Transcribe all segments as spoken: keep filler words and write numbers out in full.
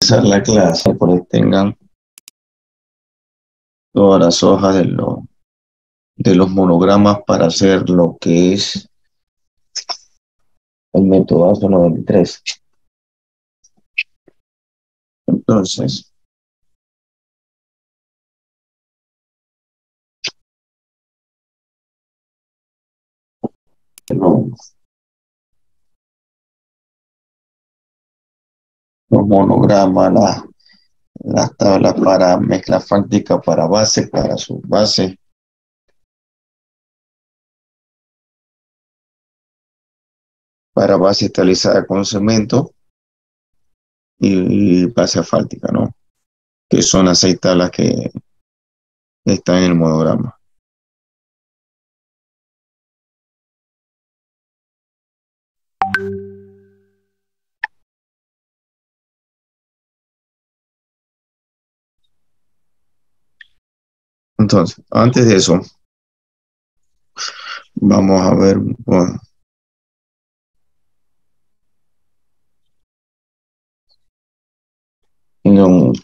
Empezar la clase, por ahí tengan todas las hojas de, lo- de los monogramas para hacer lo que es el método ASO noventa y tres. Entonces, los, los monogramas, la- las tablas para mezcla fáctica para base, para subbase, para base estabilizada con cemento y, y base asfáltica, ¿no? Que son las seis tablas que están en el monograma. Entonces, antes de eso, vamos a ver, bueno, en, un-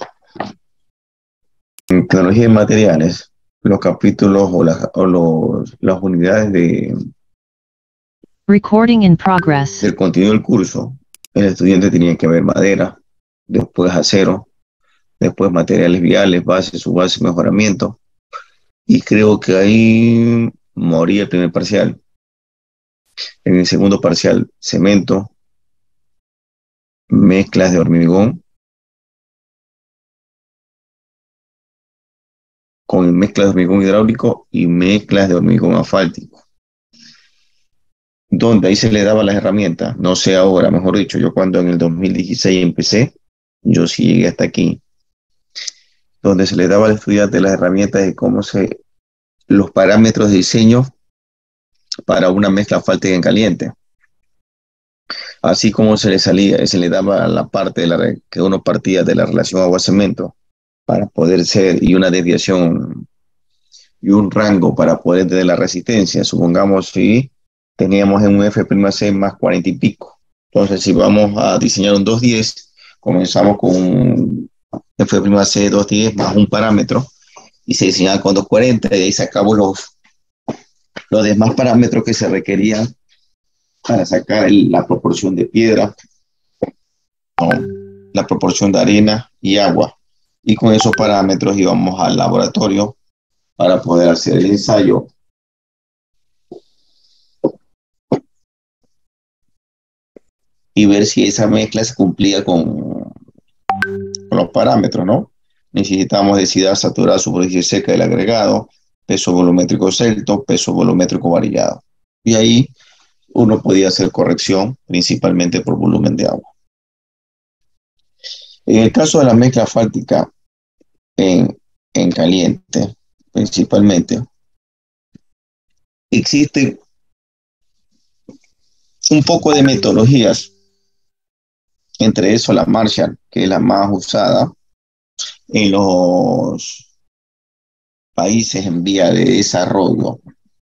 en tecnología de materiales, los capítulos o, las, o los, las unidades de, Recording in progress. del contenido del curso, el estudiante tenía que ver madera, después acero, después materiales viales, base, subbase, mejoramiento. Y creo que ahí moría el primer parcial. En el segundo parcial, cemento, mezclas de hormigón, con mezclas de hormigón hidráulico y mezclas de hormigón asfáltico. Donde ahí se le daba las herramientas, no sé ahora, mejor dicho, yo cuando en el dos mil dieciséis empecé, yo sí llegué hasta aquí, donde se le daba al estudiante las herramientas de cómo se, los parámetros de diseño para una mezcla asfáltica en caliente. Así como se le salía, se le daba la parte de la que uno partía de la relación agua-cemento para poder ser y una desviación y un rango para poder tener la resistencia. Supongamos si teníamos en un F' C más cuarenta y pico. Entonces, si vamos a diseñar un doscientos diez, comenzamos con un F' C doscientos diez más un parámetro y se diseñaba con doscientos cuarenta y ahí sacamos los, los demás parámetros que se requerían para sacar el, la proporción de piedra, ¿no? La proporción de arena y agua. Y con esos parámetros íbamos al laboratorio para poder hacer el ensayo y ver si esa mezcla se cumplía con, con los parámetros, ¿no? Necesitamos densidad saturada, superficie seca del agregado, peso volumétrico celto, peso volumétrico varillado. Y ahí uno podía hacer corrección principalmente por volumen de agua. En el caso de la mezcla asfáltica en, en caliente, principalmente, existe un poco de metodologías, entre eso la Marshall, que es la más usada en los países en vía de desarrollo,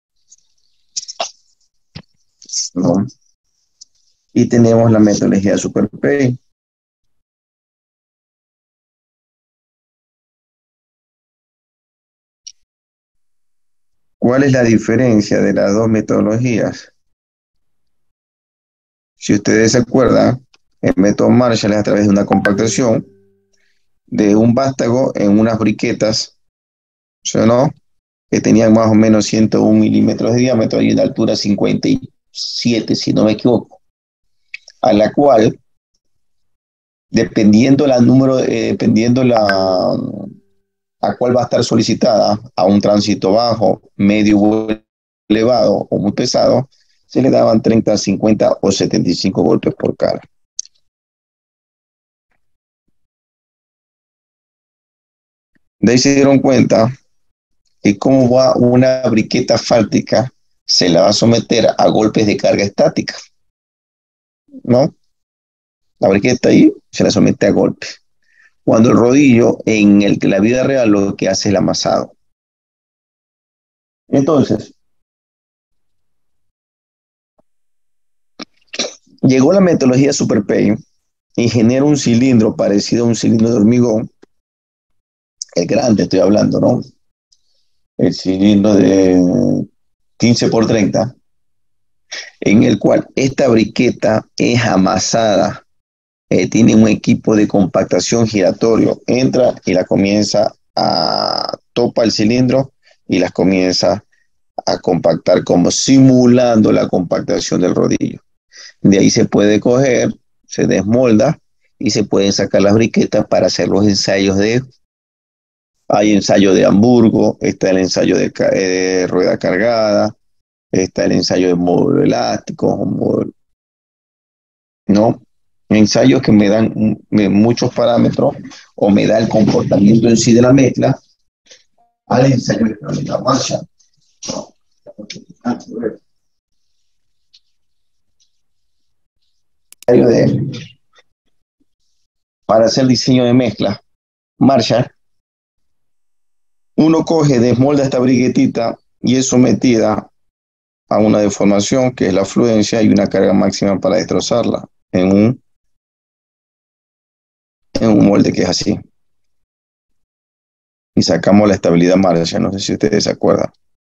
¿no? Y tenemos la metodología SuperPay. ¿Cuál es la diferencia de las dos metodologías? Si ustedes se acuerdan, el método Marshall es a través de una compactación de un vástago en unas briquetas, ¿sí o no? Que tenían más o menos ciento uno milímetros de diámetro y de altura cincuenta y siete, si no me equivoco, a la cual, dependiendo la número, eh, dependiendo la a cuál va a estar solicitada, a un tránsito bajo, medio o elevado o muy pesado, se le daban treinta, cincuenta o setenta y cinco golpes por cara. De ahí se dieron cuenta que cómo va una briqueta asfáltica, se la va a someter a golpes de carga estática, ¿no? La briqueta ahí se la somete a golpes. Cuando el rodillo, en el, la vida real, lo que hace es el amasado. Entonces, llegó la metodología SuperPay, y genera un cilindro parecido a un cilindro de hormigón, el grande estoy hablando, ¿no? El cilindro de quince por treinta, en el cual esta briqueta es amasada, eh, tiene un equipo de compactación giratorio, entra y la comienza a topa el cilindro y las comienza a compactar como simulando la compactación del rodillo. De ahí se puede coger, se desmolda y se pueden sacar las briquetas para hacer los ensayos de, hay ensayo de Hamburgo, está el ensayo de, de rueda cargada, está el ensayo de módulo elástico, módulo, ¿no? Ensayos que me dan me, muchos parámetros o me da el comportamiento en sí de la mezcla al ensayo de la marcha. De, para hacer diseño de mezcla, Marshall, uno coge, desmolda esta briguetita y es sometida a una deformación que es la fluencia y una carga máxima para destrozarla en un, en un molde que es así. Y sacamos la estabilidad Marshall, no sé si ustedes se acuerdan.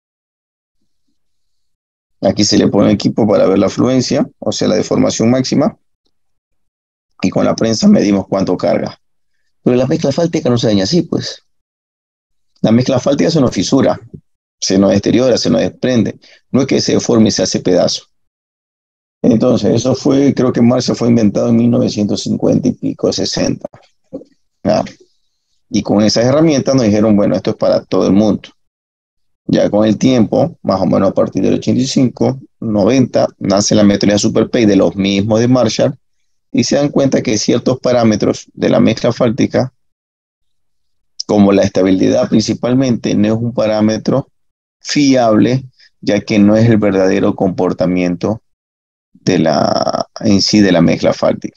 Aquí se le pone equipo para ver la fluencia, o sea, la deformación máxima, y con la prensa medimos cuánto carga. Pero la mezcla fáltica no se daña así, pues. La mezcla fáltica se nos fisura, se nos deteriora, se nos desprende. No es que se deforme y se hace pedazo. Entonces, eso fue, creo que Marshall fue inventado en mil novecientos cincuenta y pico, sesenta. ¿Ya? Y con esas herramientas nos dijeron, bueno, esto es para todo el mundo. Ya con el tiempo, más o menos a partir del ochenta y cinco, noventa, nace la metodología SuperPay de los mismos de Marshall y se dan cuenta que ciertos parámetros de la mezcla fáltica, como la estabilidad principalmente, no es un parámetro fiable, ya que no es el verdadero comportamiento de la, en sí de la mezcla fáltica.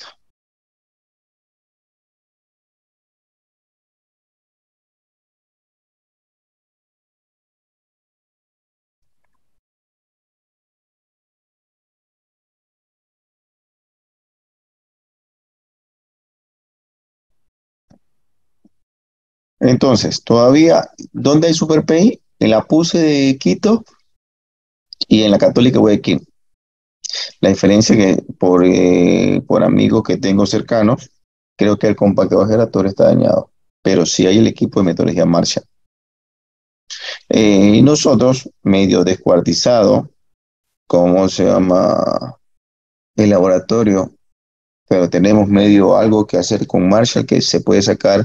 Entonces, todavía, ¿dónde hay SuperPay? En la PUSE de Quito y en la Católica Guayaquil. La diferencia que por, eh, por amigos que tengo cercanos, creo que el compactador giratorio está dañado, pero sí hay el equipo de metodología Marshall. Eh, y nosotros, medio descuartizado, ¿cómo se llama? El laboratorio, pero tenemos medio algo que hacer con Marshall que se puede sacar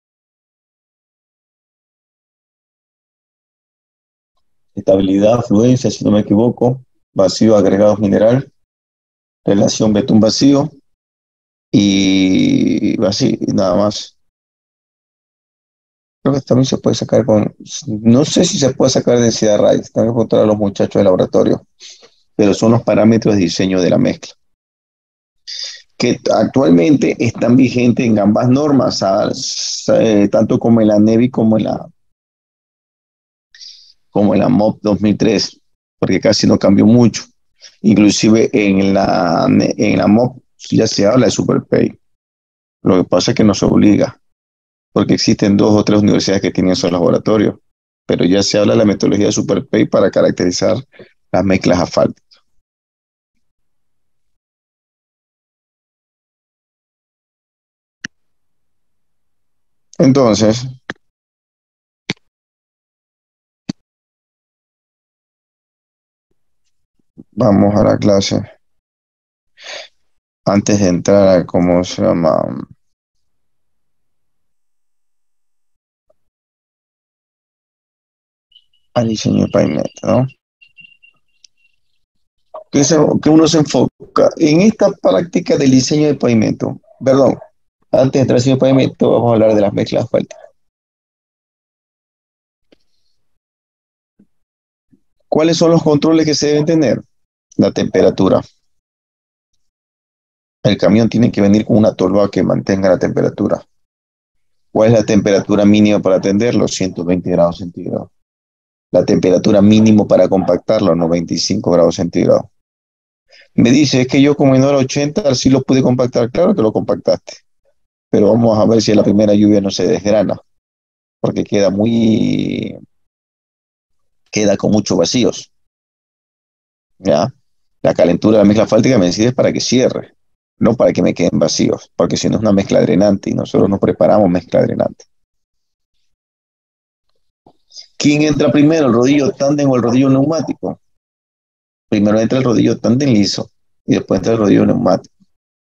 estabilidad, fluencia, si no me equivoco, vacío, agregado mineral, relación betún vacío y así, nada más. Creo que también se puede sacar con, no sé si se puede sacar densidad raíz, tengo que encontrar a los muchachos del laboratorio, pero son los parámetros de diseño de la mezcla, que actualmente están vigentes en ambas normas, a- eh, tanto como en la NEVI como en la, como en la M O P dos mil tres, porque casi no cambió mucho. Inclusive en la, en la M O P ya se habla de SuperPay. Lo que pasa es que no se obliga, porque existen dos o tres universidades que tienen esos laboratorios, pero ya se habla de la metodología de SuperPay para caracterizar las mezclas asfálticas. Entonces, vamos a la clase. Antes de entrar a cómo se llama, al diseño de pavimento, ¿no? Que, se- que uno se enfoca en esta práctica del diseño de pavimento. Perdón, antes de entrar al diseño de pavimento, vamos a hablar de las mezclas asfálticas. ¿Cuáles son los controles que se deben tener? La temperatura. El camión tiene que venir con una tolva que mantenga la temperatura. ¿Cuál es la temperatura mínima para atenderlo? ciento veinte grados centígrados. La temperatura mínima para compactarlo, noventa y cinco grados centígrados. Me dice, es que yo como no era ochenta, sí lo pude compactar. Claro que lo compactaste, pero vamos a ver si la primera lluvia no se desgrana, porque queda muy, queda con muchos vacíos, ¿ya? La calentura de la mezcla fáltica me decide para que cierre, no para que me queden vacíos, porque si no es una mezcla drenante y nosotros no preparamos mezcla drenante. ¿Quién entra primero, el rodillo tándem o el rodillo neumático? Primero entra el rodillo tándem liso y después entra el rodillo neumático.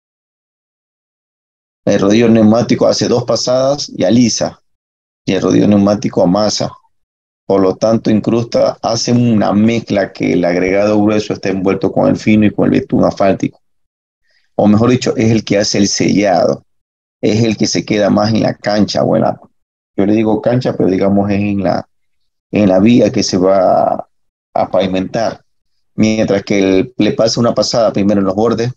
El rodillo neumático hace dos pasadas y alisa, y el rodillo neumático amasa. Por lo tanto, incrusta, hace una mezcla que el agregado grueso está envuelto con el fino y con el betún asfáltico. O mejor dicho, es el que hace el sellado, es el que se queda más en la cancha, o en la, yo le digo cancha, pero digamos es en la, en la vía que se va a, a pavimentar. Mientras que el, le pasa una pasada primero en los bordes,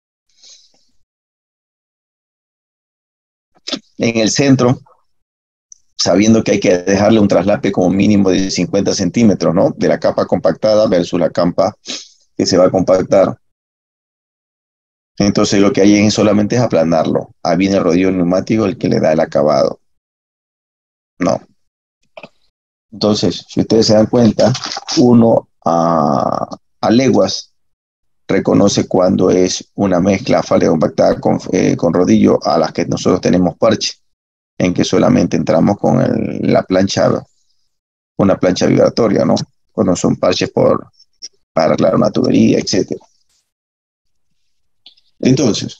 en el centro, sabiendo que hay que dejarle un traslape como mínimo de cincuenta centímetros, ¿no? De la capa compactada versus la capa que se va a compactar. Entonces lo que hay es solamente es aplanarlo. Ahí viene el rodillo neumático el que le da el acabado. No. Entonces, si ustedes se dan cuenta, uno a, a leguas reconoce cuando es una mezcla falda compactada con, eh, con rodillo a las que nosotros tenemos parche, en que solamente entramos con el, la plancha, una plancha vibratoria, ¿no? Cuando son parches por, para arreglar una tubería, etcétera. Entonces,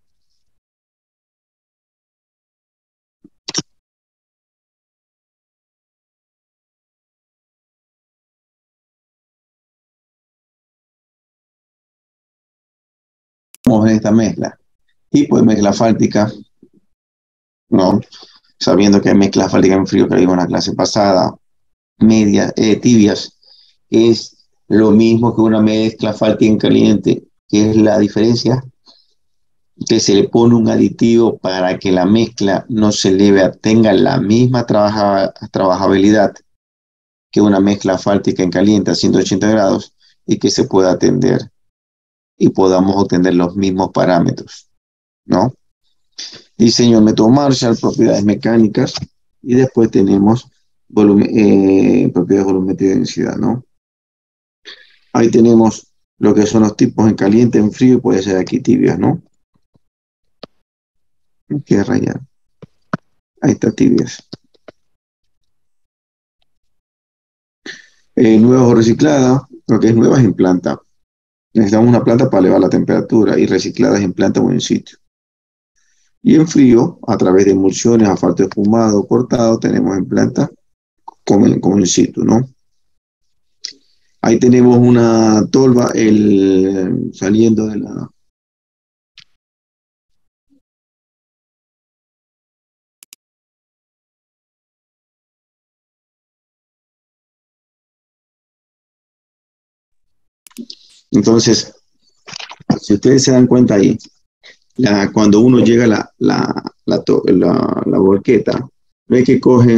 vamos en esta mezcla. Tipo de mezcla fáltica, ¿no? Sabiendo que hay mezcla fáltica en frío que vimos en la clase pasada, media, eh, tibias, es lo mismo que una mezcla fáltica en caliente, que es la diferencia que se le pone un aditivo para que la mezcla no se eleve, tenga la misma trabaja, trabajabilidad que una mezcla fáltica en caliente a ciento ochenta grados y que se pueda atender y podamos obtener los mismos parámetros, ¿no? Diseño del método Marshall, propiedades mecánicas y después tenemos volumen, eh, propiedades volumétricas y densidad, ¿no? Ahí tenemos lo que son los tipos en caliente, en frío y puede ser aquí tibias, ¿no? Hay que rayar. Ahí está tibias. Eh, nuevas o recicladas, lo que es nuevas en planta. Necesitamos una planta para elevar la temperatura y recicladas en planta o en sitio. Y en frío, a través de emulsiones, asfalto espumado o cortado, tenemos en planta como, como in situ, ¿no? Ahí tenemos una tolva el, saliendo de la... Entonces, si ustedes se dan cuenta ahí, la, cuando uno llega a la, la, la, la, la volqueta, ve que coge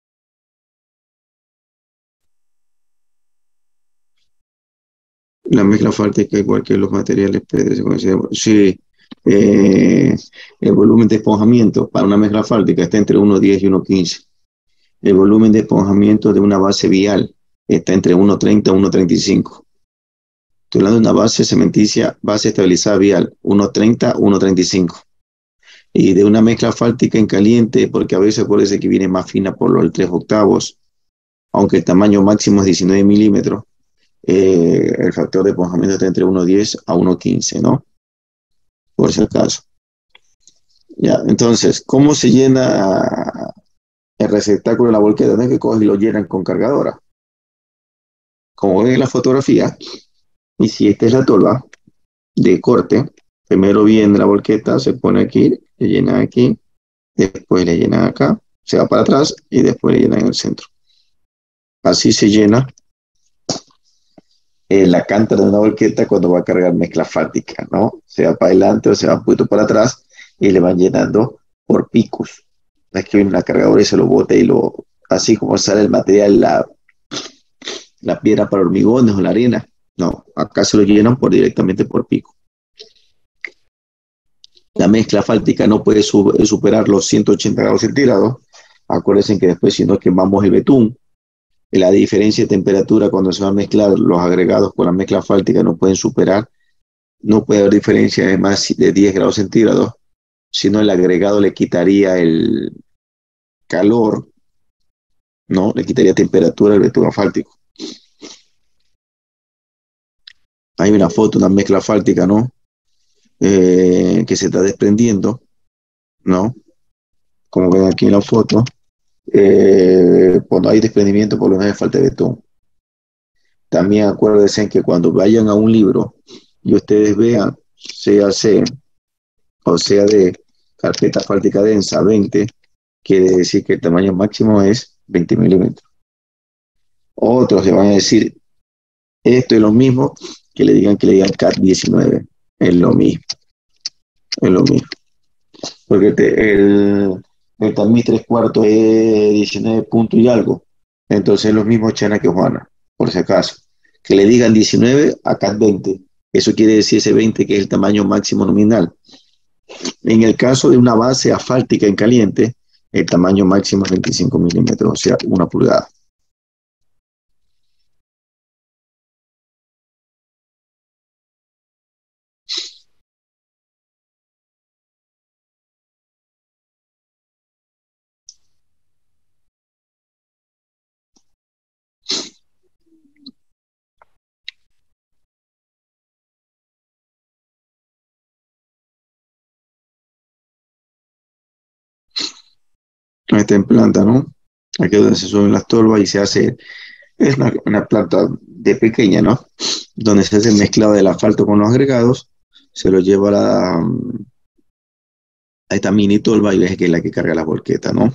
la mezcla fáltica igual que los materiales predecibles. Sí, eh, el volumen de esponjamiento para una mezcla fáltica está entre uno punto diez y uno punto quince. El volumen de esponjamiento de una base vial está entre uno punto treinta y uno punto treinta y cinco. Estoy hablando de una base cementicia, base estabilizada vial, uno punto treinta, uno punto treinta y cinco. Y de una mezcla fáltica en caliente, porque a veces acuérdense que viene más fina por los tres octavos, aunque el tamaño máximo es diecinueve milímetros, eh, el factor de esponjamiento está entre uno punto diez a uno punto quince, ¿no? Por si acaso. Ya, entonces, ¿cómo se llena el receptáculo de la volqueta? No es que cogen y lo llenan con cargadora. Como ven en la fotografía, y si esta es la tolva de corte, primero viene la volqueta, se pone aquí, le llenan aquí, después le llenan acá, se va para atrás y después le llenan en el centro. Así se llena eh, la cántara de una volqueta cuando va a cargar mezcla fáltica, ¿no? Se va para adelante o se va un poquito para atrás y le van llenando por picos. No es que viene una cargadora y se lo bota y lo, así como sale el material, la, la piedra para hormigones o la arena, No, acá se lo llenan por, directamente por pico. La mezcla fáltica no puede su- superar los ciento ochenta grados centígrados. Acuérdense que después si no quemamos el betún, la diferencia de temperatura cuando se van a mezclar los agregados con la mezcla fáltica no pueden superar, no puede haber diferencia de más de diez grados centígrados, sino el agregado le quitaría el calor, ¿no? Le quitaría temperatura al betún asfáltico. Hay una foto, una mezcla asfáltica, ¿no? Eh, que se está desprendiendo, ¿no? Como ven aquí en la foto, eh, cuando hay desprendimiento por lo menos falta de betún. También acuérdense que cuando vayan a un libro y ustedes vean, sea C o sea de carpeta asfáltica densa veinte, quiere decir que el tamaño máximo es veinte milímetros. Otros le van a decir, esto es lo mismo que le digan que le digan C A T diecinueve. Es lo mismo, es lo mismo. Porque te- el, el tamiz tres cuartos es diecinueve puntos y algo. Entonces es lo mismo Chana que Juana, por si acaso. Que le digan diecinueve a C A T veinte. Eso quiere decir ese veinte que es el tamaño máximo nominal. En el caso de una base asfáltica en caliente, el tamaño máximo es veinticinco milímetros, o sea, una pulgada. Está en planta, ¿no? Aquí es donde se suben las tolvas y se hace, es una, una planta de pequeña, ¿no? Donde se hace el mezclado del asfalto con los agregados, se lo lleva a, la, a esta mini tolva y es que es la que carga la volqueta, ¿no?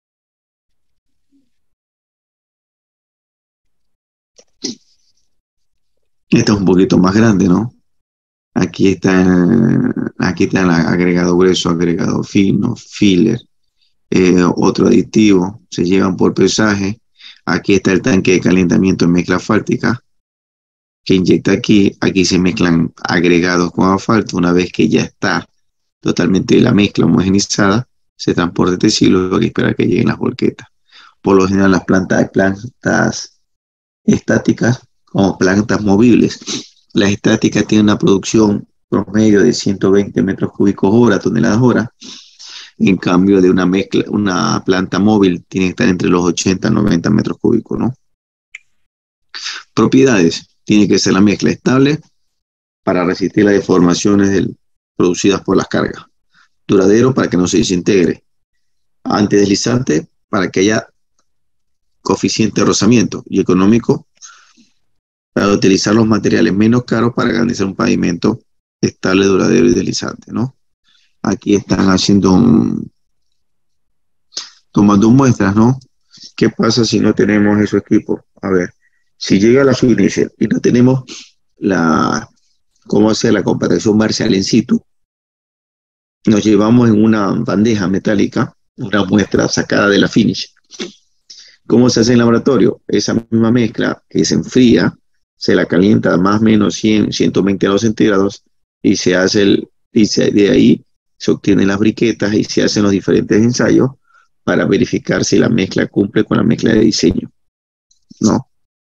Esta es un poquito más grande, ¿no? Aquí está, aquí está el agregado grueso, agregado fino, filler, eh, otro aditivo, se llevan por pesaje. Aquí está el tanque de calentamiento en mezcla asfáltica que inyecta aquí. Aquí se mezclan agregados con asfalto. Una vez que ya está totalmente la mezcla homogenizada, se transporta este silo y espera que lleguen las volquetas. Por lo general, las plantas hay plantas estáticas como plantas movibles. Las estáticas tienen una producción promedio de ciento veinte metros cúbicos hora, toneladas hora. En cambio, de una mezcla, una planta móvil tiene que estar entre los ochenta y noventa metros cúbicos, ¿no? Propiedades. Tiene que ser la mezcla estable para resistir las deformaciones del, producidas por las cargas. Duradero para que no se desintegre. Antideslizante para que haya coeficiente de rozamiento. Y económico para utilizar los materiales menos caros para garantizar un pavimento estable, duradero y deslizante, ¿no? Aquí están haciendo un, tomando muestras, ¿no? ¿Qué pasa si no tenemos esos equipos? A ver, si llega la finisher y no tenemos la, cómo hacer la comparación marcial en situ, nos llevamos en una bandeja metálica una muestra sacada de la finish. ¿Cómo se hace en el laboratorio? Esa misma mezcla que se enfría, se la calienta a más o menos cien, ciento veinte grados centígrados y se hace el, y se, de ahí se obtienen las briquetas y se hacen los diferentes ensayos para verificar si la mezcla cumple con la mezcla de diseño, ¿no?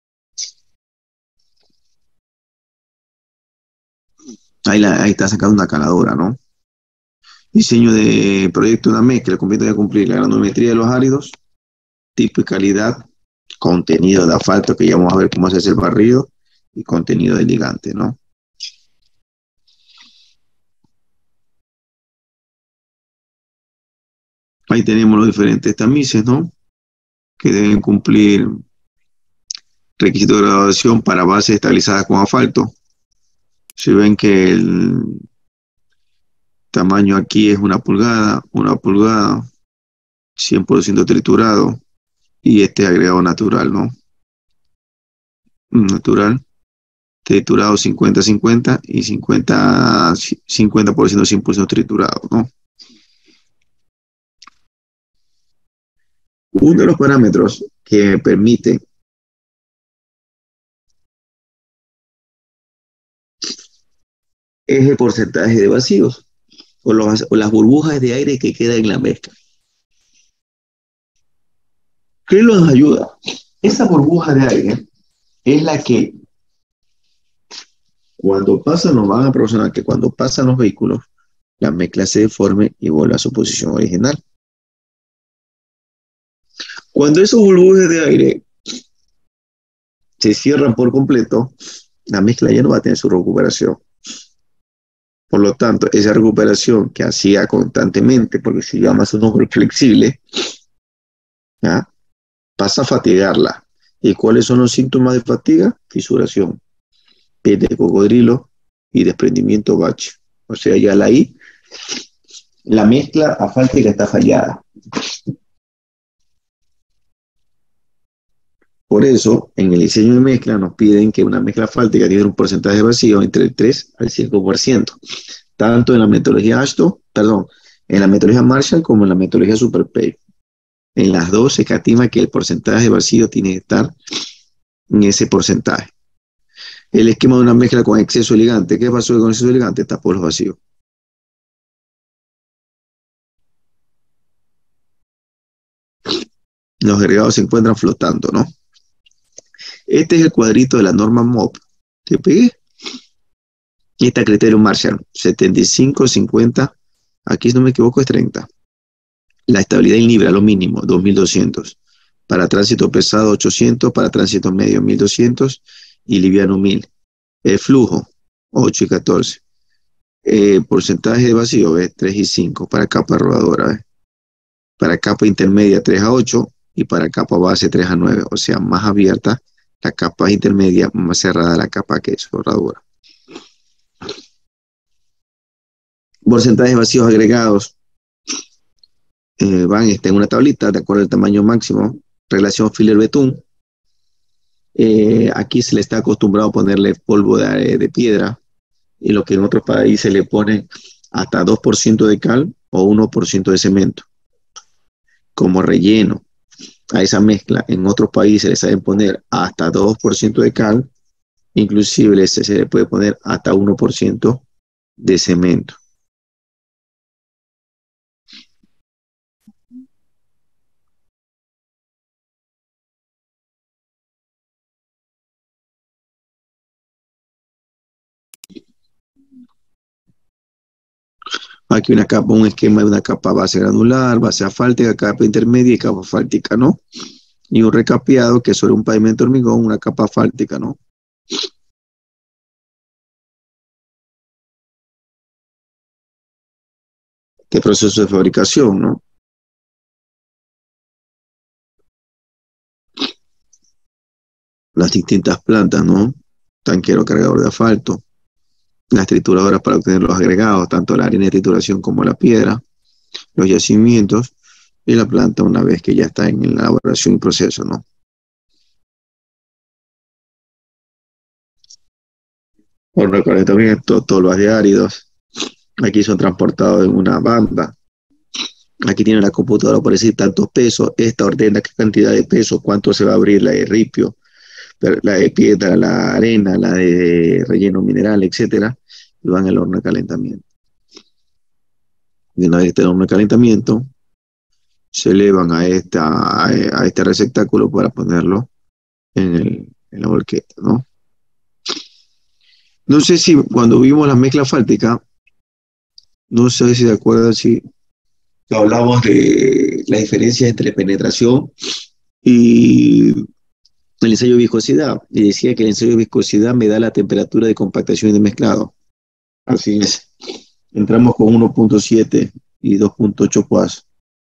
Ahí, la, ahí está sacando una caladora, ¿no? Diseño de proyecto de una mezcla, compete de cumplir la granometría de los áridos, tipo y calidad, contenido de asfalto, que ya vamos a ver cómo se hace el barrido, y contenido de ligante, ¿no? Ahí tenemos los diferentes tamices, ¿no? Que deben cumplir requisitos de graduación para bases estabilizadas con asfalto. Si ven que el tamaño aquí es una pulgada, una pulgada, cien por ciento triturado, y este agregado natural, ¿no? Natural, triturado cincuenta cincuenta y cincuenta, cincuenta por ciento cien por ciento triturado, ¿no? Uno de los parámetros que permite es el porcentaje de vacíos o, los, o las burbujas de aire que quedan en la mezcla. ¿Qué nos ayuda? Esa burbuja de aire es la que cuando pasan, nos van a proporcionar que cuando pasan los vehículos, la mezcla se deforme y vuelva a su posición original. Cuando esos burbujas de aire se cierran por completo, la mezcla ya no va a tener su recuperación. Por lo tanto, esa recuperación que hacía constantemente, porque se llama su nombre flexible, ¿ya? Pasa a fatigarla. ¿Y cuáles son los síntomas de fatiga? Fisuración, piel de cocodrilo y desprendimiento bache. O sea, ya la I, la mezcla afáltica está fallada. Por eso, en el diseño de mezcla nos piden que una mezcla fáltica tiene un porcentaje de vacío entre el tres al cinco por ciento, tanto en la metodología Ashton, perdón, en la metodología Marshall como en la metodología SuperPay. En las dos se escatima que el porcentaje de vacío tiene que estar en ese porcentaje. El esquema de una mezcla con exceso de ligante. ¿Qué pasó con exceso de ligante? Tapó los vacíos. Los agregados se encuentran flotando, ¿no? Este es el cuadrito de la norma M O P. ¿Te pegué? Y está criterio Marshall, setenta y cinco, cincuenta, aquí si no me equivoco es treinta. La estabilidad en libra, lo mínimo, dos mil doscientos. Para tránsito pesado, ochocientos. Para tránsito medio, mil doscientos. Y liviano, mil. El flujo, ocho y catorce. Eh, porcentaje de vacío, ¿ves? tres y cinco. Para capa rodadora, ¿ves? Para capa intermedia, tres a ocho. Y para capa base, tres a nueve. O sea, más abierta la capa intermedia, más cerrada la capa que es rodadora. Porcentajes de vacíos agregados eh, van este, en una tablita de acuerdo al tamaño máximo, relación Filler-Betún. Eh, aquí se le está acostumbrado a ponerle polvo de, de piedra, y lo que en otros países le ponen hasta dos por ciento de cal o uno por ciento de cemento como relleno a esa mezcla. En otros países le saben poner hasta dos por ciento de cal, inclusive se, se le puede poner hasta uno por ciento de cemento. Aquí una capa, un esquema de una capa base granular, base asfáltica, capa intermedia y capa asfáltica, ¿no? Y un recapeado que sobre un pavimento hormigón, una capa asfáltica, ¿no? Este proceso de fabricación, ¿no? Las distintas plantas, ¿no? Tanquero cargador de asfalto, las trituradoras para obtener los agregados, tanto la arena de trituración como la piedra, los yacimientos y la planta una vez que ya está en la elaboración y proceso, ¿no? Por recalentamiento, todos los áridos, aquí son transportados en una banda. Aquí tiene la computadora por decir tantos pesos, esta ordena qué cantidad de peso, cuánto se va a abrir la de ripio, la de piedra, la arena, la de relleno mineral, etcétera, y van al horno de calentamiento. Y una vez este horno de calentamiento, se elevan a, esta, a este receptáculo para ponerlo en, el, en la volqueta, ¿no? No sé si cuando vimos la mezcla asfáltica, no sé si de acuerdo si hablamos de la diferencia entre penetración y el ensayo de viscosidad, y decía que el ensayo de viscosidad me da la temperatura de compactación y de mezclado. Así es. Entramos con uno punto siete y dos punto ocho cuas.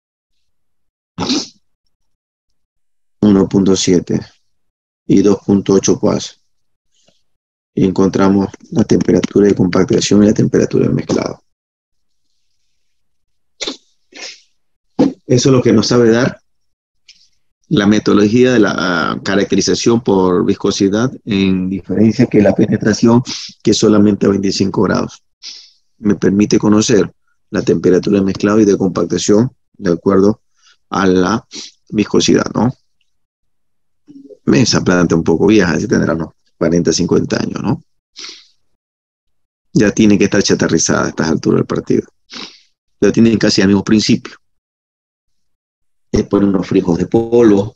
uno punto siete y dos punto ocho cuas. Y encontramos la temperatura de compactación y la temperatura de mezclado. Eso es lo que nos sabe dar la metodología de la uh, caracterización por viscosidad, en diferencia que la penetración, que es solamente a veinticinco grados. Me permite conocer la temperatura de mezclado y de compactación de acuerdo a la viscosidad, ¿no? Esa planta un poco vieja, así tendrá unos cuarenta, cincuenta años, ¿no? ya tiene que estar chatarrizada a estas alturas del partido. Ya tienen casi el mismo principio. Le ponen unos frijos de polvo,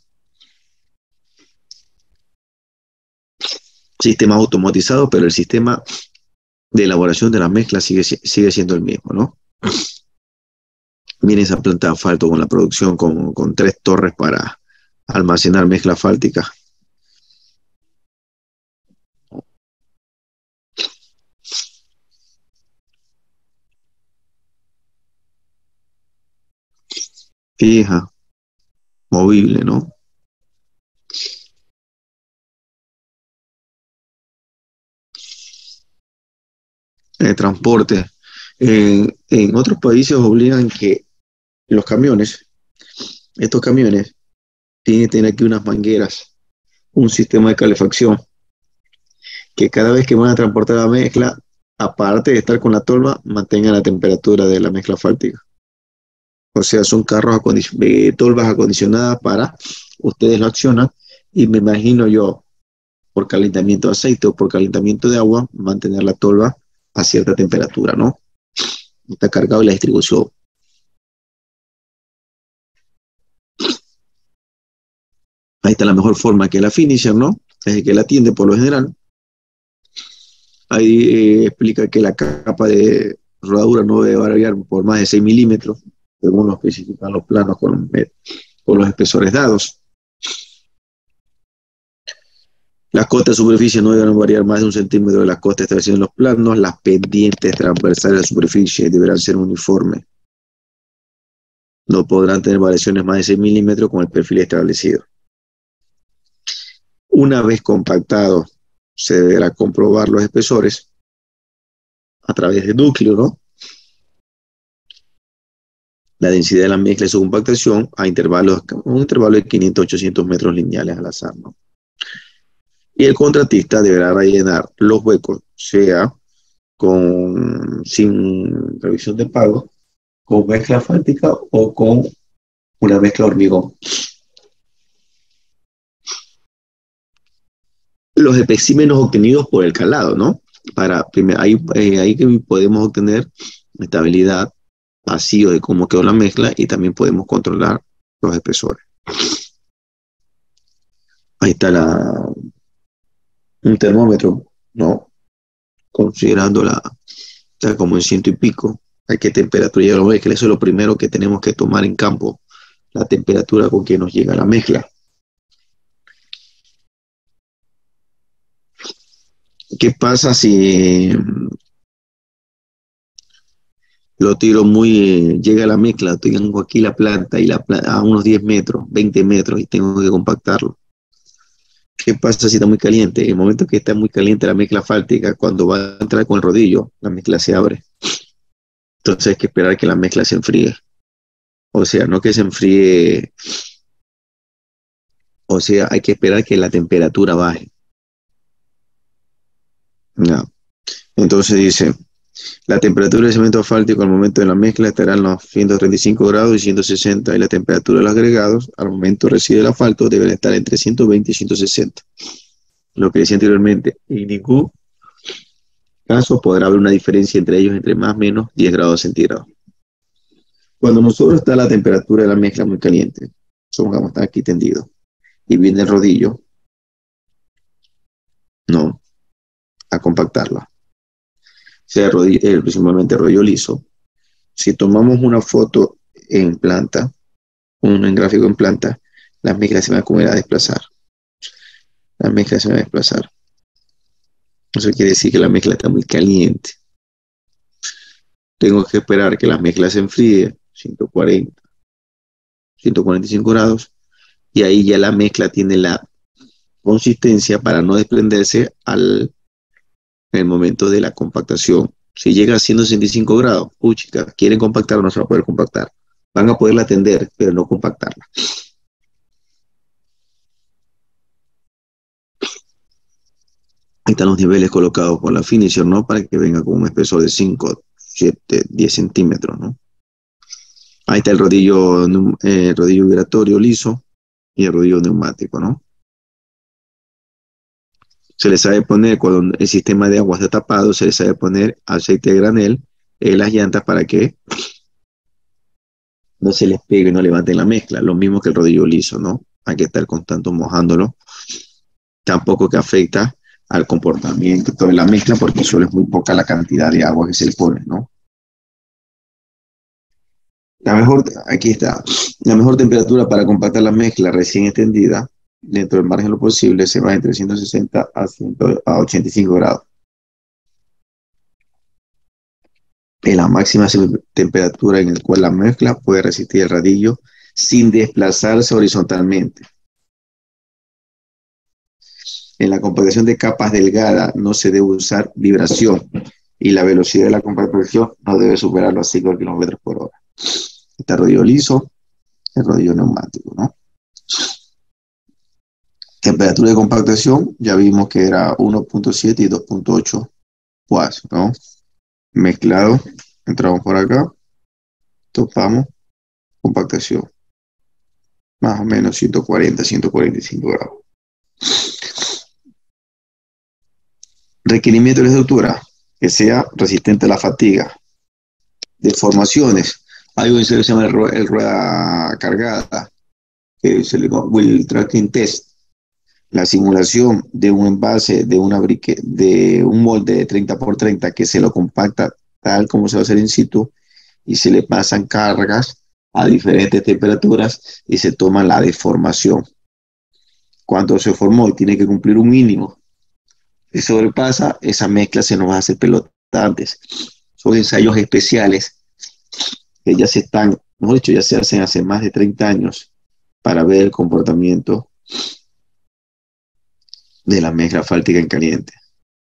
sistema automatizado, pero el sistema de elaboración de la mezcla sigue, sigue siendo el mismo, ¿no? Viene esa planta de asfalto con la producción con, con tres torres para almacenar mezcla asfáltica. Fija, movible, ¿no? El transporte. En, en otros países obligan que los camiones, estos camiones, tienen que tener aquí unas mangueras, un sistema de calefacción, que cada vez que van a transportar la mezcla, aparte de estar con la tolva, mantengan la temperatura de la mezcla asfáltica. O sea, son carros acondicion eh, tolvas acondicionadas para, ustedes lo accionan, y me imagino yo, por calentamiento de aceite o por calentamiento de agua, mantener la tolva a cierta temperatura, ¿no? Está cargado y la distribución. Ahí está la mejor forma que la finisher, ¿no? Es el que la atiende por lo general. Ahí eh, explica que la capa de rodadura no debe variar por más de seis milímetros, según lo especifican los planos con, con los espesores dados. Las costas de superficie no deben variar más de un centímetro de las costas establecidas en los planos. Las pendientes transversales de la superficie deberán ser uniformes. No podrán tener variaciones más de seis milímetros con el perfil establecido. Una vez compactado, se deberá comprobar los espesores a través de núcleo, ¿no? La densidad de la mezcla y su compactación a intervalos, un intervalo de quinientos a ochocientos metros lineales al azar, ¿no? Y el contratista deberá rellenar los huecos, sea con, sin revisión de pago, con mezcla asfáltica o con una mezcla hormigón. Los especímenes obtenidos por el calado, ¿no? Para, primero, ahí, eh, ahí que podemos obtener estabilidad, vacío de cómo quedó la mezcla y también podemos controlar los espesores. Ahí está la, un termómetro, ¿no? Considerando la, está como en ciento y pico. ¿A qué temperatura llega la mezcla? Eso es lo primero que tenemos que tomar en campo, la temperatura con que nos llega la mezcla. ¿Qué pasa si lo tiro muy, llega la mezcla, tengo aquí la planta y la planta a unos diez metros, veinte metros y tengo que compactarlo? ¿Qué pasa si está muy caliente? En el momento que está muy caliente la mezcla asfáltica, cuando va a entrar con el rodillo, la mezcla se abre. Entonces hay que esperar que la mezcla se enfríe. O sea, no que se enfríe, o sea, hay que esperar que la temperatura baje. No. Entonces dice, la temperatura del cemento asfáltico al momento de la mezcla estará en los ciento treinta y cinco grados y ciento sesenta, y la temperatura de los agregados al momento de recibir el asfalto debe estar entre ciento veinte y ciento sesenta. Lo que decía anteriormente, en ningún caso podrá haber una diferencia entre ellos entre más o menos diez grados centígrados. Cuando nosotros está la temperatura de la mezcla muy caliente, supongamos está aquí tendido, y viene el rodillo, no, a compactarla, sea rodillo, eh, principalmente rodillo liso. Si tomamos una foto en planta, un en gráfico en planta, la mezcla se va a comer a desplazar. La mezcla se va a desplazar. Eso quiere decir que la mezcla está muy caliente. Tengo que esperar que la mezcla se enfríe, ciento cuarenta, ciento cuarenta y cinco grados, y ahí ya la mezcla tiene la consistencia para no desprenderse al en el momento de la compactación. Si llega a ciento sesenta y cinco grados, puchica, quieren compactar o no se va a poder compactar. Van a poderla tender, pero no compactarla. Ahí están los niveles colocados por la finisher, ¿no? Para que venga con un espesor de cinco, siete, diez centímetros, ¿no? Ahí está el rodillo, eh, rodillo vibratorio liso y el rodillo neumático, ¿no? Se le sabe poner, cuando el sistema de agua está tapado, se le sabe poner aceite de granel en las llantas para que no se les pegue, no levanten la mezcla. Lo mismo que el rodillo liso, ¿no? Hay que estar constante mojándolo. Tampoco que afecta al comportamiento de la mezcla porque solo es muy poca la cantidad de agua que se le pone, ¿no? La mejor, aquí está, la mejor temperatura para compactar la mezcla recién extendida, dentro del margen de lo posible, se va entre ciento sesenta a, cien, a ochenta y cinco grados. En la máxima temperatura en la cual la mezcla puede resistir el radillo sin desplazarse horizontalmente. En la compactación de capas delgadas no se debe usar vibración y la velocidad de la compactación no debe superar los cinco kilómetros por hora. Este rodillo liso, el rodillo neumático, ¿no? Temperatura de compactación, ya vimos que era uno punto siete y dos punto ocho watts, ¿no? Mezclado, entramos por acá, topamos, compactación, más o menos ciento cuarenta, ciento cuarenta y cinco grados. Requerimiento de la estructura, que sea resistente a la fatiga. Deformaciones, hay algo que se llama el, el rueda cargada, que se le llama Wheel Tracking Test. La simulación de un envase, de, una brique, de un molde de treinta por treinta que se lo compacta tal como se va a hacer in situ y se le pasan cargas a diferentes temperaturas y se toma la deformación. Cuando se formó y tiene que cumplir un mínimo, si sobrepasa, esa mezcla se nos va a hacer pelota antes. Son ensayos especiales que ya se están, mejor dicho, ya se hacen hace más de treinta años para ver el comportamiento de la mezcla asfáltica en caliente.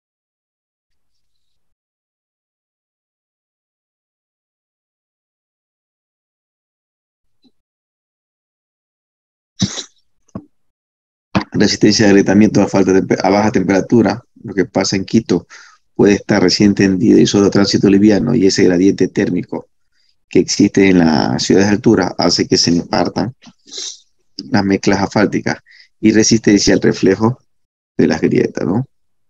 Resistencia de agrietamiento a, falta de, a baja temperatura, lo que pasa en Quito, puede estar recién tendida y solo tránsito liviano, y ese gradiente térmico que existe en las ciudades de altura hace que se impartan las mezclas asfálticas y resistencia al reflejo de las grietas, ¿no?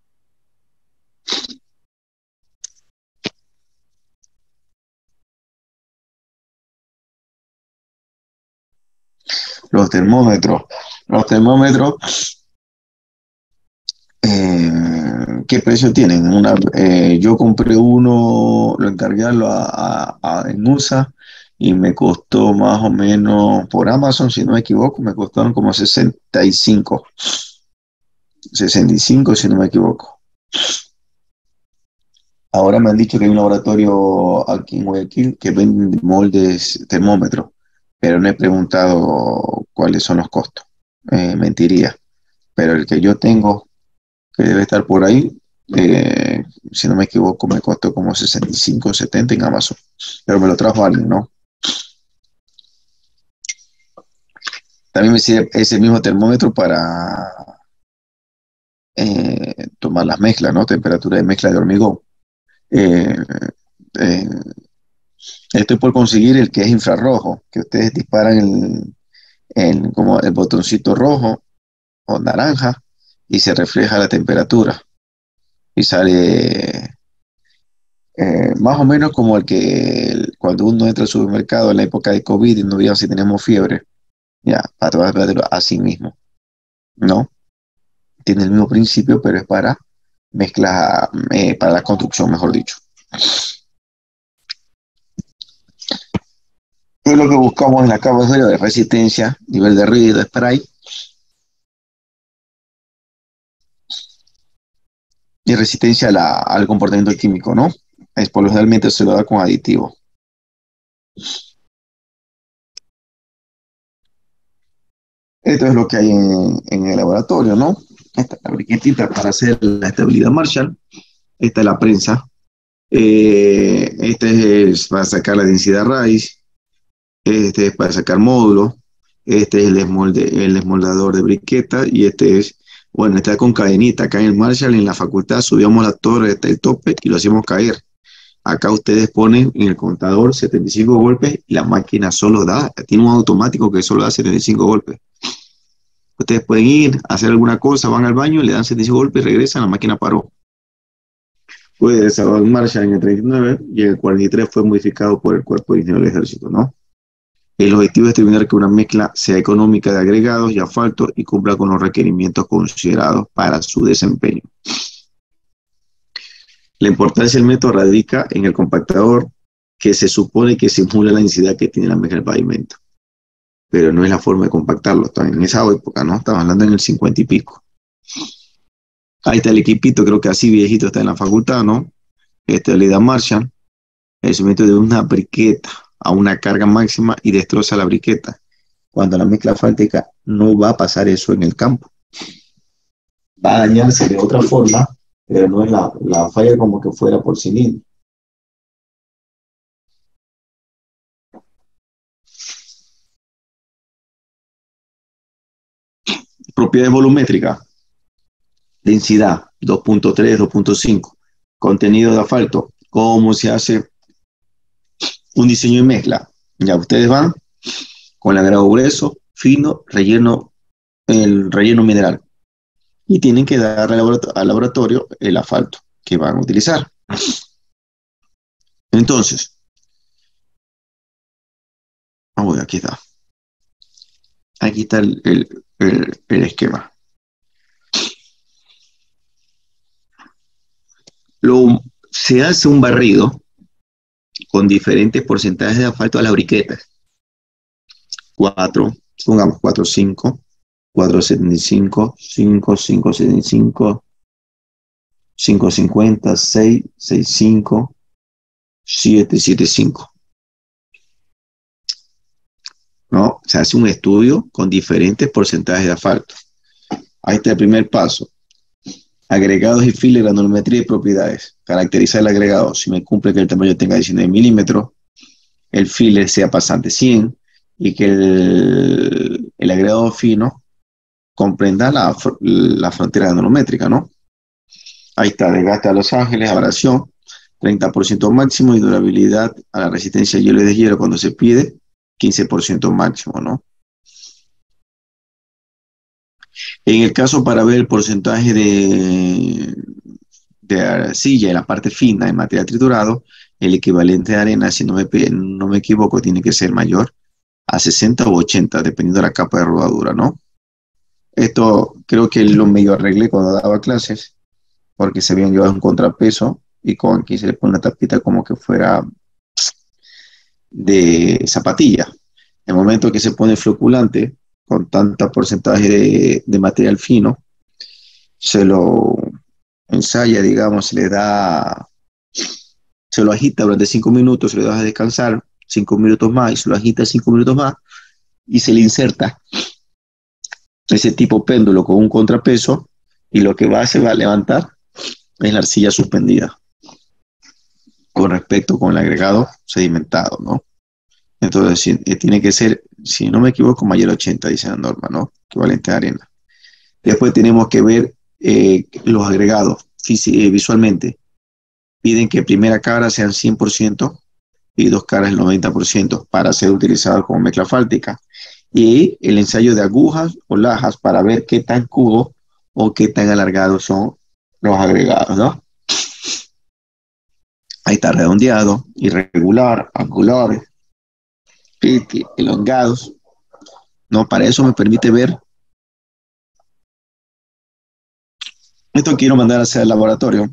Los termómetros. Los termómetros, eh, ¿qué precio tienen? Una, eh, yo compré uno, lo encargué a, a, a, en U S A y me costó más o menos, por Amazon, si no me equivoco, me costaron como sesenta y cinco. sesenta y cinco, si no me equivoco. Ahora me han dicho que hay un laboratorio aquí en Guayaquil que vende moldes termómetros, pero no he preguntado cuáles son los costos. Eh, mentiría. Pero el que yo tengo, que debe estar por ahí, eh, si no me equivoco, me costó como sesenta y cinco, setenta en Amazon. Pero me lo trajo alguien, ¿no? También me sirve ese mismo termómetro para eh, tomar las mezclas, ¿no? Temperatura de mezcla de hormigón. Eh, eh, estoy por conseguir el que es infrarrojo, que ustedes disparan el, el, como el botoncito rojo o naranja y se refleja la temperatura y sale eh, más o menos como el que el, cuando uno entra al supermercado en la época de COVID y no veíamos si tenemos fiebre, ya, para verlo así mismo, ¿no? Tiene el mismo principio, pero es para mezcla, eh, para la construcción, mejor dicho. Es lo que buscamos en la capa de resistencia, nivel de ruido, spray. Y resistencia a la, al comportamiento químico, ¿no? Es por lo generalmente se lo da con aditivo. Esto es lo que hay en, en el laboratorio, ¿no? Esta es la briquetita para hacer la estabilidad Marshall. Esta es la prensa. Eh, este es para sacar la densidad raíz. Este es para sacar módulos. Este es el, esmolde, el esmoldador de briqueta. Y este es, bueno, está con cadenita. Acá en el Marshall, en la facultad, subíamos la torre hasta el tope y lo hacíamos caer. Acá ustedes ponen en el contador setenta y cinco golpes y la máquina solo da, tiene un automático que solo da setenta y cinco golpes. Ustedes pueden ir, hacer alguna cosa, van al baño, le dan setenta golpes, regresan, la máquina paró. Fue desarrollado en marcha en el treinta y nueve y en el cuarenta y tres fue modificado por el Cuerpo de Ingenieros del Ejército, ¿no? El objetivo es determinar que una mezcla sea económica de agregados y asfalto y cumpla con los requerimientos considerados para su desempeño. La importancia del método radica en el compactador, que se supone que simula la densidad que tiene la mezcla del pavimento, pero no es la forma de compactarlo. En esa época, ¿no? Estamos hablando en el cincuenta y pico. Ahí está el equipito, creo que así viejito está en la facultad, ¿no? Este le da marcha, el somete de una briqueta a una carga máxima y destroza la briqueta. Cuando la mezcla asfáltica no va a pasar eso en el campo. Va a dañarse de otra forma, pero no es la, la falla como que fuera por cilindro. Propiedades volumétricas. Densidad, dos punto tres, dos punto cinco. Contenido de asfalto. ¿Cómo se hace un diseño de mezcla? Ya ustedes van con el agregado grueso, fino, relleno, el relleno mineral. Y tienen que darle al laboratorio el asfalto que van a utilizar. Entonces, vamos, aquí está. Aquí está el, el, el, el esquema. Lo, se hace un barrido con diferentes porcentajes de asfalto a las briquetas. cuatro, pongamos cuatro, cinco, cuatro setenta y cinco, cinco, cinco setenta y cinco, cinco cincuenta, seis, seis cinco, siete setenta y cinco. ¿No? Se hace un estudio con diferentes porcentajes de asfalto. Ahí está el primer paso. Agregados y files, granulometría y propiedades. Caracterizar el agregado. Si me cumple que el tamaño tenga diecinueve milímetros, el filler sea pasante cien y que el, el agregado fino comprenda la, la frontera granulométrica, ¿no? Ahí está, desgaste a Los Ángeles, abrasión, treinta por ciento máximo y durabilidad a la resistencia a hielo y deshielo cuando se pide, quince por ciento máximo, ¿no? En el caso para ver el porcentaje de, de arcilla en la parte fina en material triturado, el equivalente de arena, si no me, no me equivoco, tiene que ser mayor a sesenta o ochenta, dependiendo de la capa de rodadura, ¿no? Esto creo que lo medio arreglé cuando daba clases, porque se habían llevado un contrapeso y con aquí se le pone una tapita como que fuera de zapatilla. En el momento que se pone floculante, con tanta porcentaje de, de material fino, se lo ensaya, digamos, se le da, se lo agita durante cinco minutos, se le deja descansar cinco minutos más y se lo agita cinco minutos más y se le inserta ese tipo péndulo con un contrapeso y lo que va, se va a levantar es la arcilla suspendida con respecto con el agregado sedimentado, ¿no? Entonces, si, eh, tiene que ser, si no me equivoco, mayor a ochenta, dice la norma, ¿no? Equivalente a arena. Después tenemos que ver eh, los agregados eh, visualmente. Piden que primera cara sean cien por ciento y dos caras el noventa por ciento para ser utilizados como mezcla asfáltica. Y el ensayo de agujas o lajas para ver qué tan cubo o qué tan alargados son los agregados, ¿no? Ahí está redondeado, irregular, angulares, elongados, ¿no? Para eso me permite ver. Esto quiero mandar a hacer al laboratorio.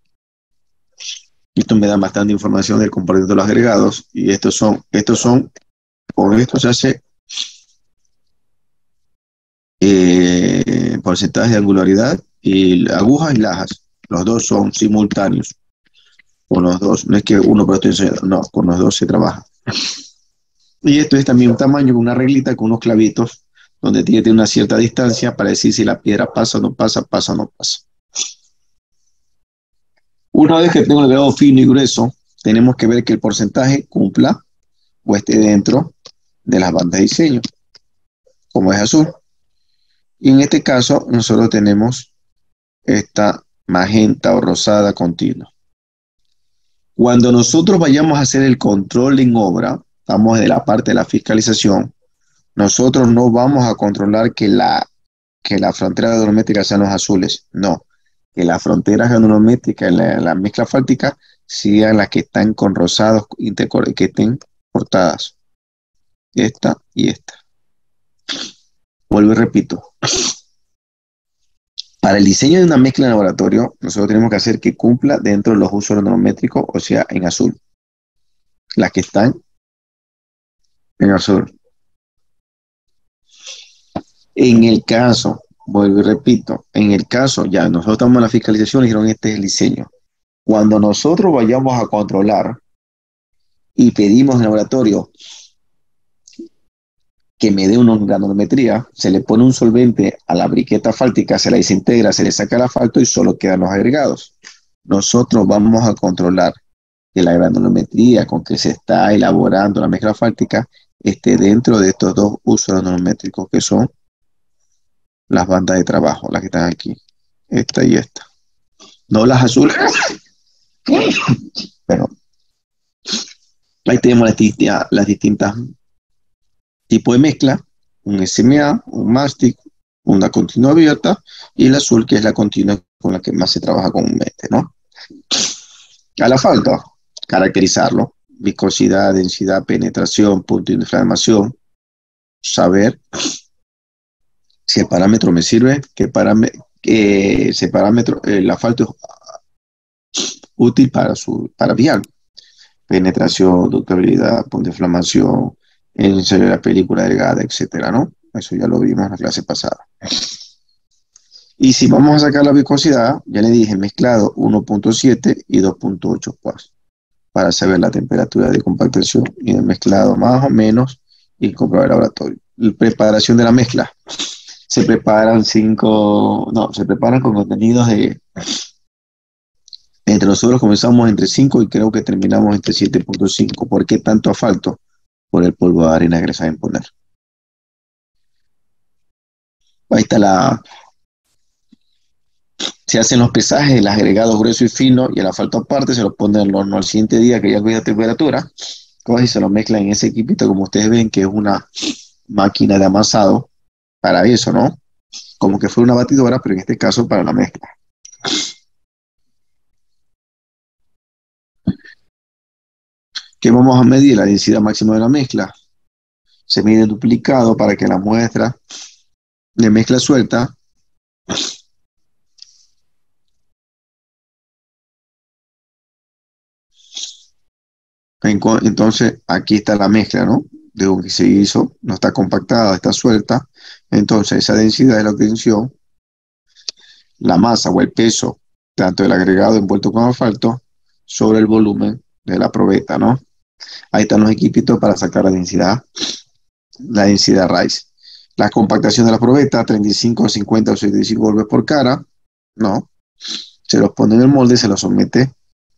Esto me da bastante información del comportamiento de los agregados. Y estos son, estos son, con esto se hace eh, porcentaje de angularidad y agujas y lajas. Los dos son simultáneos. Con los dos, no es que uno por esto enseñando, no, con los dos se trabaja. Y esto es también un tamaño, una reglita con unos clavitos, donde tiene que tener una cierta distancia para decir si la piedra pasa o no pasa, pasa o no pasa. Una vez que tengo el agregado fino y grueso, tenemos que ver que el porcentaje cumpla o esté dentro de las bandas de diseño, como es azul. Y en este caso, nosotros tenemos esta magenta o rosada continua. Cuando nosotros vayamos a hacer el control en obra, estamos de la parte de la fiscalización, nosotros no vamos a controlar que la que las fronteras granulométricas sean los azules, no, que las fronteras granulométricas en la, la mezcla fáltica sean las que están con rosados intercor- que estén cortadas, esta y esta. Vuelvo y repito, para el diseño de una mezcla en laboratorio, nosotros tenemos que hacer que cumpla dentro de los usos granulométricos, o sea, en azul, las que están en azul. En el caso, vuelvo y repito, en el caso, ya nosotros estamos en la fiscalización y dijeron este es el diseño. Cuando nosotros vayamos a controlar y pedimos en el laboratorio que me dé una granulometría, se le pone un solvente a la briqueta fáltica, se la desintegra, se le saca el asfalto y solo quedan los agregados. Nosotros vamos a controlar que la granulometría con que se está elaborando la mezcla fáltica esté dentro de estos dos usos granulométricos que son las bandas de trabajo, las que están aquí, esta y esta. No las azules, pero ahí tenemos las, distintas, las distintas tipos de mezcla, un S M A, un mastic, una continua abierta y el azul que es la continua con la que más se trabaja comúnmente, ¿no? A la falta, caracterizarlo, viscosidad, densidad, penetración, punto de inflamación, saber si el parámetro me sirve, qué parámetro, que ese parámetro, el asfalto es útil para su, para vial, penetración, ductabilidad, punto de inflamación, en serio la película delgada, etcétera, ¿no? Eso ya lo vimos en la clase pasada. Y si vamos a sacar la viscosidad, ya le dije mezclado uno punto siete y dos punto ocho pues, para saber la temperatura de compactación y el mezclado más o menos y comprobar el laboratorio. La preparación de la mezcla. Se preparan cinco, no, se preparan con contenidos de, entre nosotros comenzamos entre cinco y creo que terminamos entre siete punto cinco. ¿Por qué tanto asfalto? Por el polvo de arena que saben poner. Ahí está la, se hacen los pesajes, el agregado grueso y fino y el asfalto aparte, se lo ponen al horno al siguiente día que ya cuida temperatura, coge y se lo mezclan en ese equipito como ustedes ven que es una máquina de amasado para eso, ¿no? Como que fue una batidora, pero en este caso para la mezcla. ¿Qué vamos a medir? La densidad máxima de la mezcla. Se mide duplicado para que la muestra de mezcla suelta entonces aquí está la mezcla, ¿no? De lo que se hizo, no está compactada, está suelta. Entonces esa densidad es la obtención, la masa o el peso, tanto del agregado envuelto con asfalto, sobre el volumen de la probeta, ¿no? Ahí están los equipitos para sacar la densidad, la densidad raíz. La compactación de la probeta, treinta y cinco, cincuenta o setenta y cinco golpes por cara, ¿no? Se los pone en el molde, se los somete.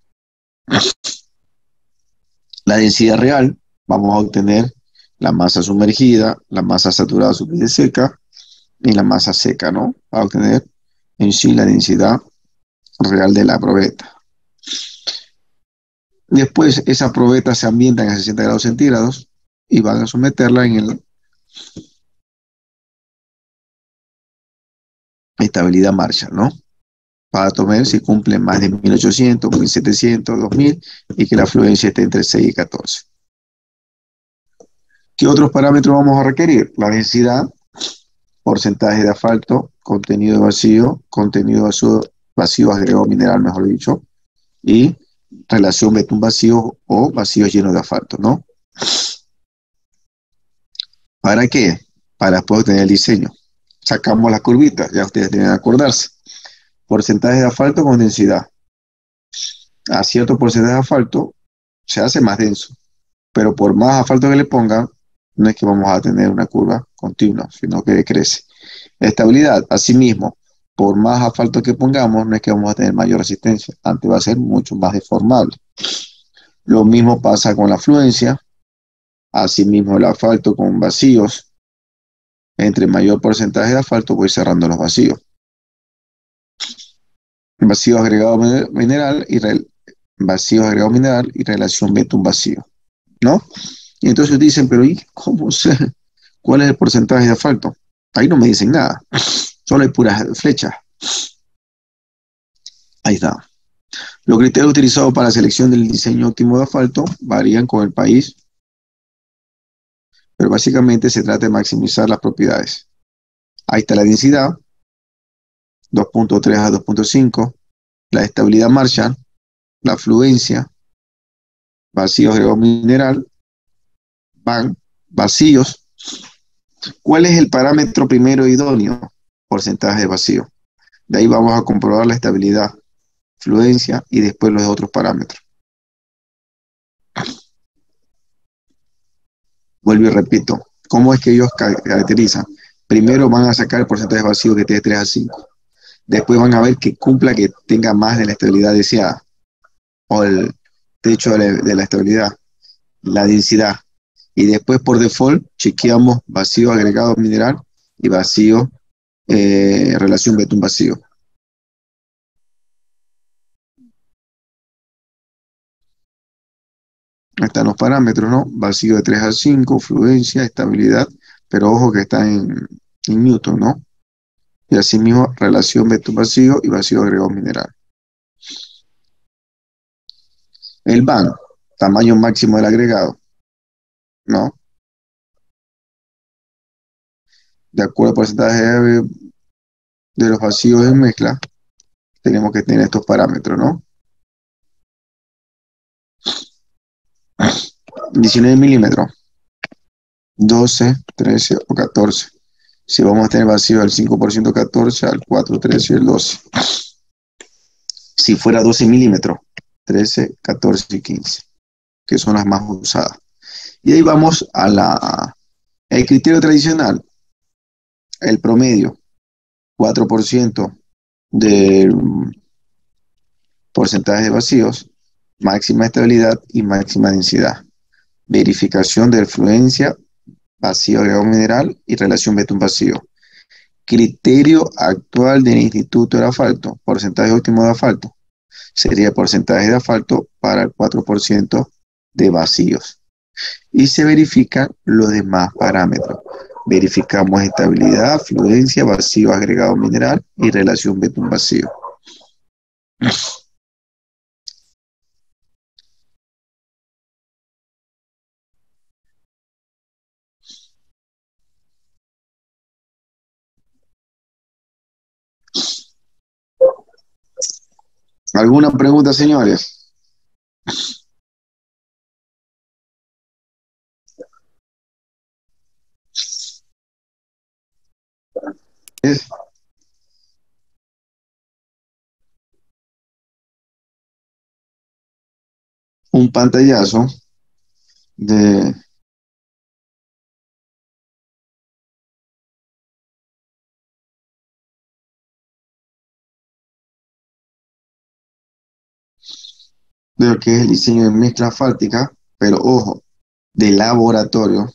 La densidad real, vamos a obtener la masa sumergida, la masa saturada superficie seca y la masa seca, ¿no? Para obtener en sí la densidad real de la probeta. Después esa probeta se ambienta a sesenta grados centígrados y van a someterla en el estabilidad Marshall, ¿no? Para tomar si cumple más de mil ochocientos, mil setecientos, dos mil y que la fluencia esté entre seis y catorce. ¿Qué otros parámetros vamos a requerir? La densidad, porcentaje de asfalto, contenido de vacío, contenido de vacío, vacío agregado mineral, mejor dicho, y relación betún vacío o vacíos llenos de asfalto, ¿no? ¿Para qué? Para después obtener el diseño. Sacamos las curvitas, ya ustedes tienen que acordarse. Porcentaje de asfalto con densidad. A cierto porcentaje de asfalto se hace más denso, pero por más asfalto que le pongan, no es que vamos a tener una curva continua, sino que decrece. Estabilidad, asimismo, por más asfalto que pongamos, no es que vamos a tener mayor resistencia, antes va a ser mucho más deformable. Lo mismo pasa con la fluencia, asimismo el asfalto con vacíos. Entre mayor porcentaje de asfalto voy cerrando los vacíos. Vacío agregado mineral y vacío agregado mineral y relación betún vacío, ¿no? Y entonces dicen, pero ¿y cómo sé cuál es el porcentaje de asfalto? Ahí no me dicen nada. Solo hay puras flechas. Ahí está. Los criterios utilizados para la selección del diseño óptimo de asfalto varían con el país, pero básicamente se trata de maximizar las propiedades. Ahí está la densidad, dos punto tres a dos punto cinco, la estabilidad Marshall, la fluencia, vacío agregado mineral, van, vacíos. ¿Cuál es el parámetro primero idóneo? Porcentaje de vacío. De ahí vamos a comprobar la estabilidad, fluencia y después los otros parámetros. Vuelvo y repito, ¿cómo es que ellos caracterizan? Primero van a sacar el porcentaje de vacío que esté de tres a cinco. Después van a ver que cumpla, que tenga más de la estabilidad deseada, o el techo de la, de la estabilidad, la densidad. Y después por default chequeamos vacío agregado mineral y vacío, eh, relación betún vacío. Están los parámetros, ¿no? Vacío de tres a cinco, fluencia, estabilidad, pero ojo que está en, en Newton, ¿no? Y asimismo, relación betún vacío y vacío agregado mineral. El B A N, tamaño máximo del agregado, ¿no? De acuerdo al porcentaje de, de los vacíos en mezcla, tenemos que tener estos parámetros, ¿no? diecinueve milímetros, doce, trece o catorce. Si vamos a tener vacío del cinco por ciento, catorce, al cuatro, trece y el doce. Si fuera doce milímetros, trece, catorce y quince, que son las más usadas. Y ahí vamos a la, el criterio tradicional, el promedio, cuatro por ciento del porcentaje de vacíos, máxima estabilidad y máxima densidad. Verificación de fluencia, vacío agregado mineral y relación betún vacío. Criterio actual del Instituto del Asfalto, porcentaje óptimo de asfalto, sería porcentaje de asfalto para el cuatro por ciento de vacíos. Y se verifican los demás parámetros. Verificamos estabilidad, fluencia, vacío agregado mineral y relación betún vacío. ¿Alguna pregunta, señores? Es un pantallazo de de lo que es el diseño de mezcla asfáltica, pero ojo, de laboratorio,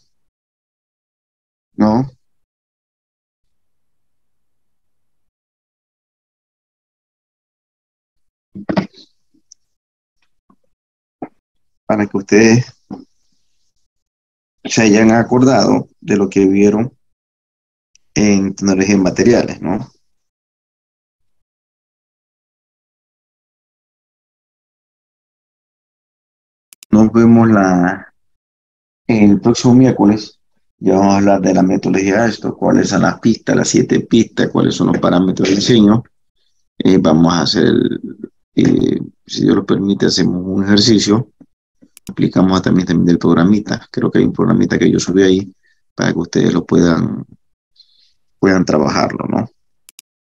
¿no? Para que ustedes se hayan acordado de lo que vieron en tecnología de materiales, ¿no? Nos vemos la, el próximo miércoles. Ya vamos a hablar de la metodología de esto, cuáles son las pistas, las siete pistas, cuáles son los parámetros de diseño. Eh, vamos a hacer, eh, si Dios lo permite, hacemos un ejercicio. Explicamos también, también del programita. Creo que hay un programita que yo subí ahí para que ustedes lo puedan, puedan trabajarlo, ¿no?